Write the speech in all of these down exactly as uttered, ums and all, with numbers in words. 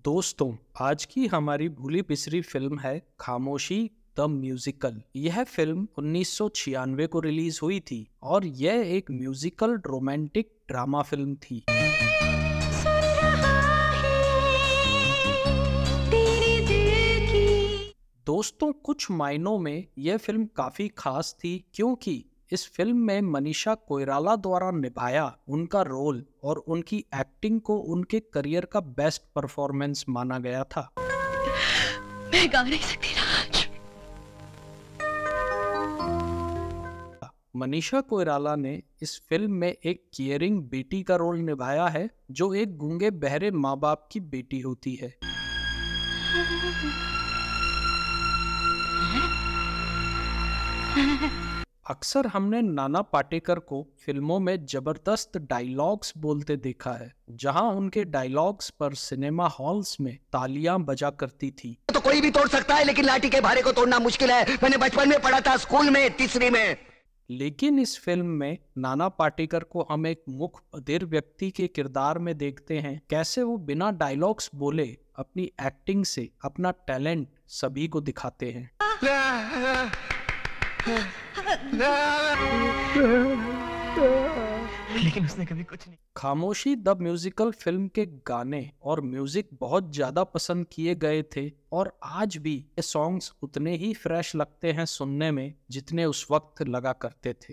दोस्तों, आज की हमारी भूली बिसरी फिल्म है खामोशी द म्यूजिकल। यह फिल्म उन्नीस सौ छियानवे को रिलीज हुई थी और यह एक म्यूजिकल रोमांटिक ड्रामा फिल्म थी। दोस्तों, कुछ मायनों में यह फिल्म काफी खास थी क्योंकि इस फिल्म में मनीषा कोइराला द्वारा निभाया उनका रोल और उनकी एक्टिंग को उनके करियर का बेस्ट परफॉर्मेंस माना गया था। मैं गा नहीं सकती राज। मनीषा कोइराला ने इस फिल्म में एक केयरिंग बेटी का रोल निभाया है जो एक गूंगे बहरे माँ बाप की बेटी होती है। अक्सर हमने नाना पाटेकर को फिल्मों में जबरदस्त डायलॉग्स बोलते देखा है, जहां उनके डायलॉग्स पर सिनेमा हॉल्स में तालियां बजा करती थी। तो कोई भी तोड़ सकता है, लेकिन लाठी के भारे को तोड़ना मुश्किल है। मैंने बचपन में पढ़ा था, स्कूल में, तीसरी में। लेकिन इस फिल्म में नाना पाटेकर को हम एक मुख बधिर व्यक्ति के किरदार में देखते हैं, कैसे वो बिना डायलॉग्स बोले अपनी एक्टिंग से अपना टैलेंट सभी को दिखाते हैं। लेकिन उसने कभी कुछ नहीं। खामोशी द म्यूजिकल फिल्म के गाने और म्यूजिक बहुत ज्यादा पसंद किए गए थे और आज भी ये सॉन्ग्स उतने ही फ्रेश लगते हैं सुनने में जितने उस वक्त लगा करते थे।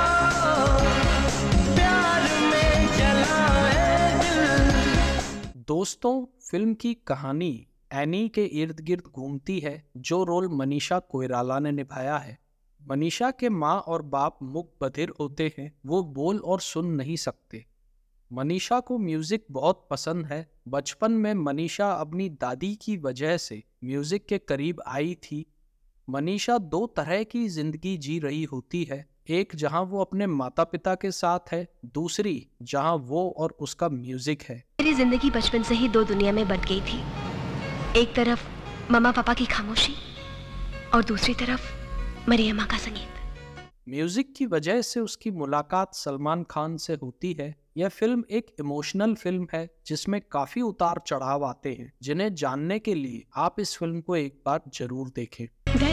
दोस्तों, फिल्म की कहानी एनी के इर्द गिर्द घूमती है, जो रोल मनीषा कोइराला ने निभाया है। मनीषा के माँ और बाप मुख बधिर होते हैं, वो बोल और सुन नहीं सकते। मनीषा को म्यूजिक बहुत पसंद है। बचपन में मनीषा अपनी दादी की वजह से म्यूजिक के करीब आई थी। मनीषा दो तरह की जिंदगी जी रही होती है, एक जहां वो अपने माता पिता के साथ है, दूसरी जहां वो और उसका म्यूजिक है। मेरी जिंदगी बचपन से ही दो दुनिया में बट गई थी। एक तरफ मम्मा पापा की खामोशी और दूसरी तरफ मरियमा का संगीत। म्यूजिक की वजह से उसकी मुलाकात सलमान खान से होती है। यह फिल्म एक इमोशनल फिल्म है जिसमें काफी उतार चढ़ाव आते हैं, जिन्हें जानने के लिए आप इस फिल्म को एक बार जरूर देखें।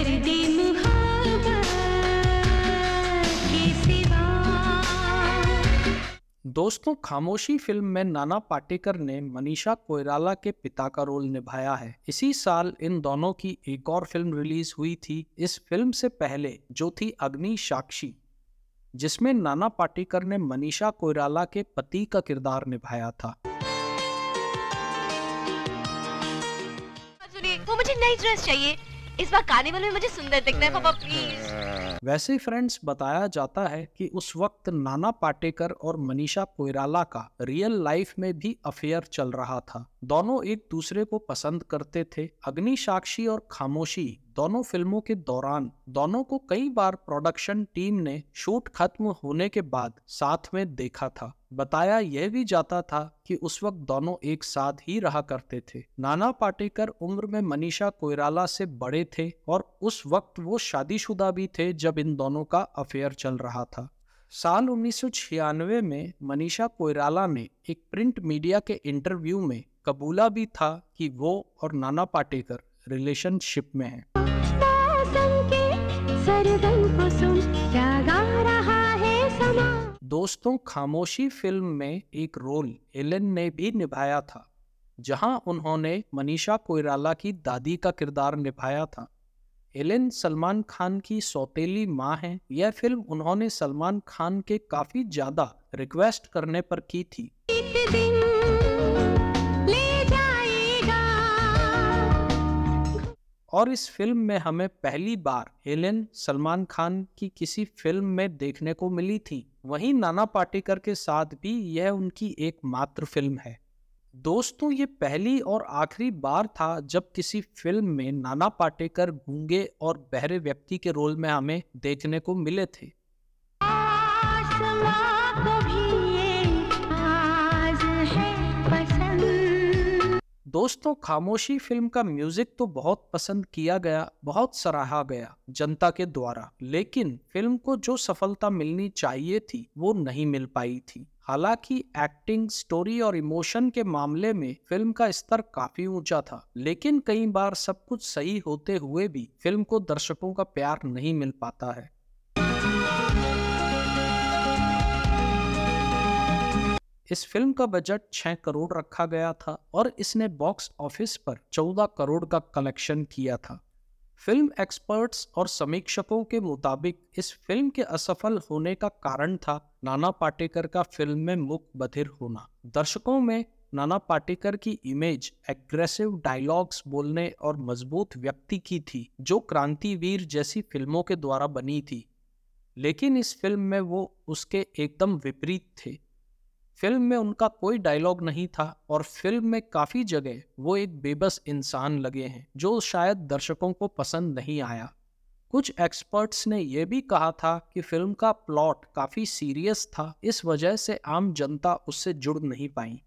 दोस्तों, खामोशी फिल्म में नाना पाटेकर ने मनीषा कोइराला के पिता का रोल निभाया है। इसी साल इन दोनों की एक और फिल्म रिलीज हुई थी इस फिल्म से पहले, जो थी अग्नि साक्षी, जिसमें नाना पाटेकर ने मनीषा कोइराला के पति का किरदार निभाया था। वो मुझे नई ड्रेस चाहिए, इस बार कार्निवल में मुझे सुंदर दिखना है पापा, प्लीज। वैसे फ्रेंड्स, बताया जाता है कि उस वक्त नाना पाटेकर और मनीषा कोइराला का रियल लाइफ में भी अफेयर चल रहा था। दोनों एक दूसरे को पसंद करते थे। अग्नि साक्षी और खामोशी दोनों फिल्मों के दौरान दोनों को कई बार प्रोडक्शन टीम ने शूट खत्म होने के बाद साथ में देखा था। बताया यह भी जाता था कि उस वक्त दोनों एक साथ ही रहा करते थे। नाना पाटेकर उम्र में मनीषा कोइराला से बड़े थे और उस वक्त वो शादीशुदा भी थे जब इन दोनों का अफेयर चल रहा था। साल उन्नीस सौ छियानवे में मनीषा कोइराला ने एक प्रिंट मीडिया के इंटरव्यू में कबूला भी था कि वो और नाना पाटेकर रिलेशनशिप में हैं। दोस्तों, खामोशी फिल्म में एक रोल एलन ने भी निभाया था, जहां उन्होंने मनीषा कोइराला की दादी का किरदार निभाया था। एलन सलमान खान की सौतेली माँ हैं। यह फिल्म उन्होंने सलमान खान के काफी ज्यादा रिक्वेस्ट करने पर की थी। और इस फिल्म में हमें पहली बार एलन सलमान खान की किसी फिल्म में देखने को मिली थी। वहीं नाना पाटेकर के साथ भी यह उनकी एकमात्र फिल्म है। दोस्तों, ये पहली और आखिरी बार था जब किसी फिल्म में नाना पाटेकर गूंगे और बहरे व्यक्ति के रोल में हमें देखने को मिले थे। दोस्तों, खामोशी फिल्म का म्यूजिक तो बहुत पसंद किया गया, बहुत सराहा गया जनता के द्वारा, लेकिन फिल्म को जो सफलता मिलनी चाहिए थी वो नहीं मिल पाई थी। हालांकि एक्टिंग, स्टोरी और इमोशन के मामले में फिल्म का स्तर काफी ऊंचा था, लेकिन कई बार सब कुछ सही होते हुए भी फिल्म को दर्शकों का प्यार नहीं मिल पाता है। इस फिल्म का बजट छह करोड़ रखा गया था और इसने बॉक्स ऑफिस पर चौदह करोड़ का कलेक्शन किया था। फिल्म एक्सपर्ट्स और समीक्षकों के मुताबिक इस फिल्म के असफल होने का कारण था नाना पाटेकर का फिल्म में मूक बधिर होना। दर्शकों में नाना पाटेकर की इमेज एग्रेसिव डायलॉग्स बोलने और मजबूत व्यक्ति की थी, जो क्रांतिवीर जैसी फिल्मों के द्वारा बनी थी, लेकिन इस फिल्म में वो उसके एकदम विपरीत थे। फिल्म में उनका कोई डायलॉग नहीं था और फिल्म में काफी जगह वो एक बेबस इंसान लगे हैं, जो शायद दर्शकों को पसंद नहीं आया। कुछ एक्सपर्ट्स ने यह भी कहा था कि फिल्म का प्लॉट काफी सीरियस था, इस वजह से आम जनता उससे जुड़ नहीं पाई।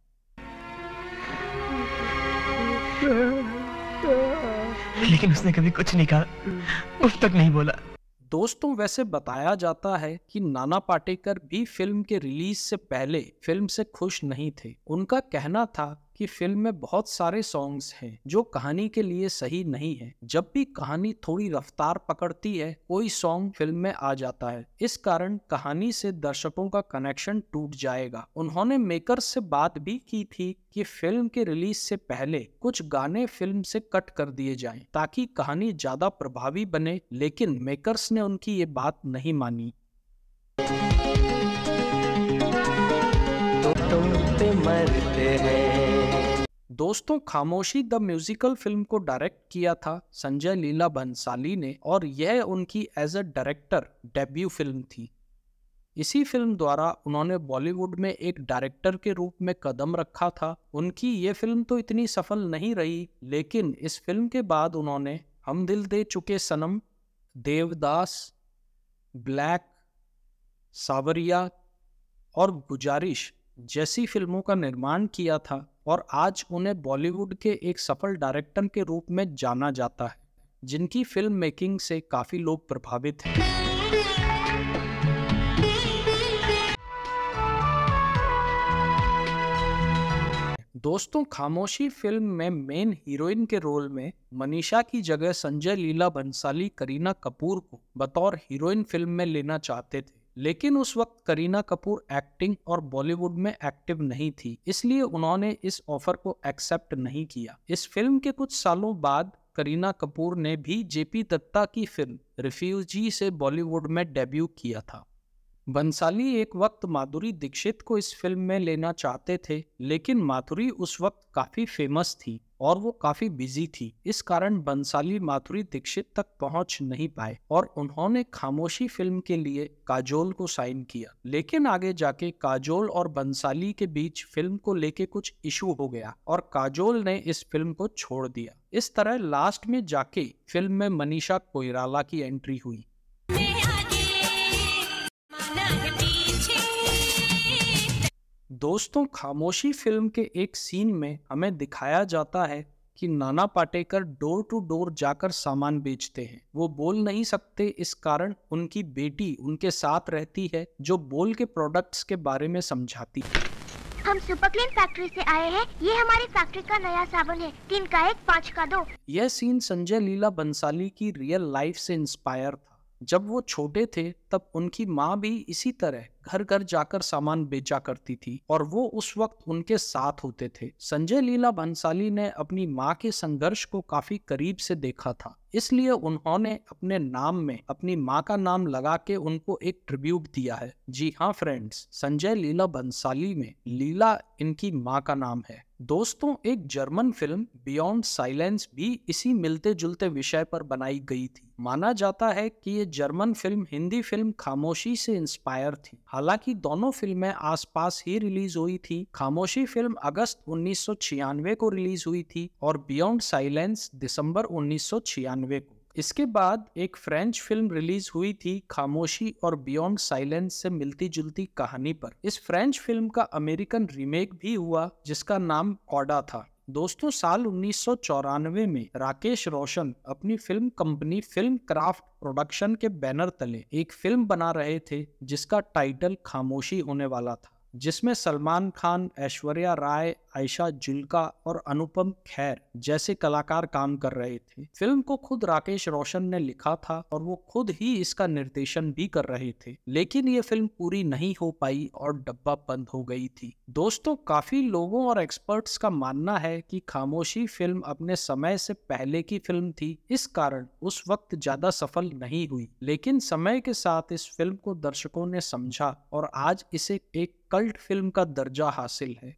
लेकिन उसने कभी कुछ नहीं कहा, उफ तक नहीं बोला। दोस्तों, वैसे बताया जाता है कि नाना पाटेकर भी फिल्म के रिलीज से पहले फिल्म से खुश नहीं थे। उनका कहना था कि फिल्म में बहुत सारे सॉन्ग्स हैं जो कहानी के लिए सही नहीं है। जब भी कहानी थोड़ी रफ्तार पकड़ती है, कोई सॉन्ग फिल्म में आ जाता है, इस कारण कहानी से दर्शकों का कनेक्शन टूट जाएगा। उन्होंने मेकर्स से बात भी की थी कि फिल्म के रिलीज से पहले कुछ गाने फिल्म से कट कर दिए जाएं ताकि कहानी ज्यादा प्रभावी बने, लेकिन मेकर्स ने उनकी ये बात नहीं मानी। तो तुम पे मरते हैं। दोस्तों, खामोशी द म्यूजिकल फिल्म को डायरेक्ट किया था संजय लीला भंसाली ने और यह उनकी as a director debut film थी। इसी फिल्म द्वारा उन्होंने बॉलीवुड में एक डायरेक्टर के रूप में कदम रखा था। उनकी ये फिल्म तो इतनी सफल नहीं रही, लेकिन इस फिल्म के बाद उन्होंने हम दिल दे चुके सनम, देवदास, ब्लैक, सावरिया और गुजारिश जैसी फिल्मों का निर्माण किया था और आज उन्हें बॉलीवुड के एक सफल डायरेक्टर के रूप में जाना जाता है, जिनकी फिल्म मेकिंग से काफी लोग प्रभावित हैं। दोस्तों, खामोशी फिल्म में मेन हीरोइन के रोल में मनीषा की जगह संजय लीला भंसाली करीना कपूर को बतौर हीरोइन फिल्म में लेना चाहते थे, लेकिन उस वक्त करीना कपूर एक्टिंग और बॉलीवुड में एक्टिव नहीं थी, इसलिए उन्होंने इस ऑफर को एक्सेप्ट नहीं किया। इस फिल्म के कुछ सालों बाद करीना कपूर ने भी जेपी दत्ता की फिल्म रिफ्यूजी से बॉलीवुड में डेब्यू किया था। बंसाली एक वक्त माधुरी दीक्षित को इस फिल्म में लेना चाहते थे, लेकिन माधुरी उस वक्त काफी फेमस थी और वो काफी बिजी थी। इस कारण बंसाली माधुरी दीक्षित तक पहुंच नहीं पाए और उन्होंने खामोशी फिल्म के लिए काजोल को साइन किया। लेकिन आगे जाके काजोल और बंसाली के बीच फिल्म को लेके कुछ इशू हो गया और काजोल ने इस फिल्म को छोड़ दिया। इस तरह लास्ट में जाके फिल्म में मनीषा कोइराला की एंट्री हुई। दोस्तों, खामोशी फिल्म के एक सीन में हमें दिखाया जाता है कि Nana Patekar door to door जाकर सामान बेचते हैं। वो बोल नहीं सकते, इस कारण उनकी बेटी उनके साथ रहती है, जो बोल के प्रोडक्ट्स के बारे में समझाती है। हम सुपर क्लीन फैक्ट्री से आए हैं। ये हमारी फैक्ट्री का नया साबुन है। तीन का एक, पाँच का दो। यह सीन संजय लीला बंसाली की रियल लाइफ से इंस्पायर था। जब वो छोटे थे तब उनकी माँ भी इसी तरह घर घर जाकर सामान बेचा करती थी और वो उस वक्त उनके साथ होते थे। संजय लीला भंसाली ने अपनी माँ के संघर्ष को काफी करीब से देखा था, इसलिए उन्होंने अपने नाम में अपनी माँ का नाम लगा के उनको एक ट्रिब्यूट दिया है। जी हाँ फ्रेंड्स, संजय लीला भंसाली में लीला इनकी माँ का नाम है। दोस्तों, एक जर्मन फिल्म बियॉन्ड साइलेंस भी इसी मिलते जुलते विषय पर बनाई गई थी। माना जाता है कि ये जर्मन फिल्म हिंदी फिल्म खामोशी से इंस्पायर थी। हालांकि दोनों फिल्में आसपास ही रिलीज हुई थी। खामोशी फिल्म अगस्त उन्नीस सौ छियानवे को रिलीज हुई थी और बियॉन्ड साइलेंस दिसंबर उन्नीस सौ छियानवे को। इसके बाद एक फ्रेंच फिल्म रिलीज हुई थी खामोशी और बियॉन्ड साइलेंस से मिलती जुलती कहानी पर। इस फ्रेंच फिल्म का अमेरिकन रीमेक भी हुआ जिसका नाम कॉडा था। दोस्तों साल उन्नीस सौ चौरानवे में राकेश रोशन अपनी film company film craft production के बैनर तले एक फिल्म बना रहे थे जिसका टाइटल खामोशी होने वाला था, जिसमें सलमान खान, ऐश्वर्या राय, आयशा जुल्का और अनुपम खेर जैसे कलाकार काम कर रहे थे। फिल्म को खुद राकेश रोशन ने लिखा था और वो खुद ही इसका निर्देशन भी कर रहे थे, लेकिन ये फिल्म पूरी नहीं हो पाई और डब्बा बंद हो गई थी। दोस्तों काफी लोगों और एक्सपर्ट्स का मानना है कि खामोशी फिल्म अपने समय से पहले की फिल्म थी, इस कारण उस वक्त ज्यादा सफल नहीं हुई, लेकिन समय के साथ इस फिल्म को दर्शकों ने समझा और आज इसे एक कल्ट फिल्म का दर्जा हासिल है।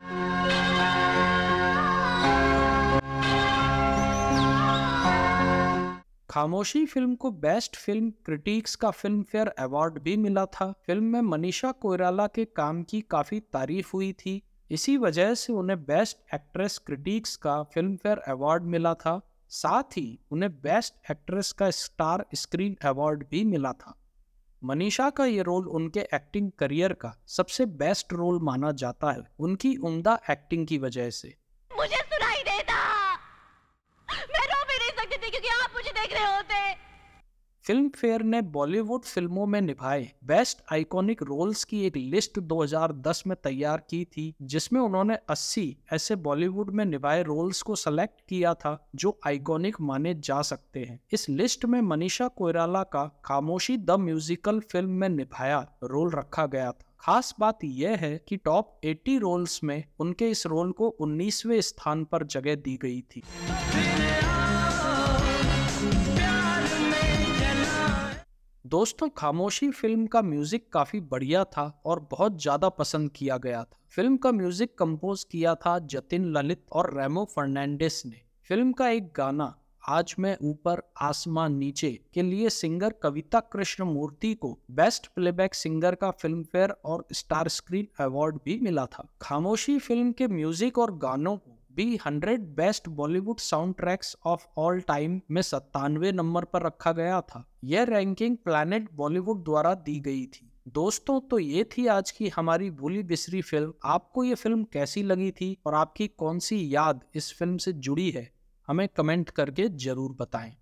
खामोशी फिल्म को बेस्ट फिल्म क्रिटिक्स का फिल्म फेयर अवार्ड भी मिला था। फिल्म में मनीषा कोइराला के काम की काफी तारीफ हुई थी, इसी वजह से उन्हें बेस्ट एक्ट्रेस क्रिटिक्स का फिल्म फेयर अवार्ड मिला था। साथ ही उन्हें बेस्ट एक्ट्रेस का स्टार स्क्रीन अवार्ड भी मिला था। मनीषा का ये रोल उनके एक्टिंग करियर का सबसे बेस्ट रोल माना जाता है, उनकी उम्दा एक्टिंग की वजह से। मुझे सुनाई देता, मैं रो भी नहीं सकती थी क्योंकि आप मुझे देख रहे होते। फिल्म फेयर ने बॉलीवुड फिल्मों में निभाए बेस्ट आइकॉनिक रोल्स की एक लिस्ट दो हज़ार दस में तैयार की थी, जिसमें उन्होंने अस्सी ऐसे बॉलीवुड में निभाए रोल्स को सेलेक्ट किया था जो आइकॉनिक माने जा सकते हैं। इस लिस्ट में मनीषा कोइराला का खामोशी द म्यूजिकल फिल्म में निभाया रोल रखा गया था। खास बात यह है कि टॉप अस्सी रोल्स में उनके इस रोल को उन्नीसवें स्थान पर जगह दी गई थी। दोस्तों खामोशी फिल्म का म्यूजिक काफी बढ़िया था और बहुत ज्यादा पसंद किया गया था। फिल्म का म्यूजिक कंपोज किया था जतिन ललित और रेमो फर्नांडिस ने। फिल्म का एक गाना आज मैं ऊपर आसमान नीचे के लिए सिंगर कविता कृष्ण मूर्ति को बेस्ट प्लेबैक सिंगर का फिल्म फेयर और स्टार स्क्रीन अवार्ड भी मिला था। खामोशी फिल्म के म्यूजिक और गानों को भी hundred best Bollywood soundtracks of all time में सत्तानवे नंबर पर रखा गया था। यह रैंकिंग प्लैनेट बॉलीवुड द्वारा दी गई थी। दोस्तों तो ये थी आज की हमारी भूली बिसरी फिल्म। आपको ये फिल्म कैसी लगी थी और आपकी कौन सी याद इस फिल्म से जुड़ी है, हमें कमेंट करके जरूर बताएं।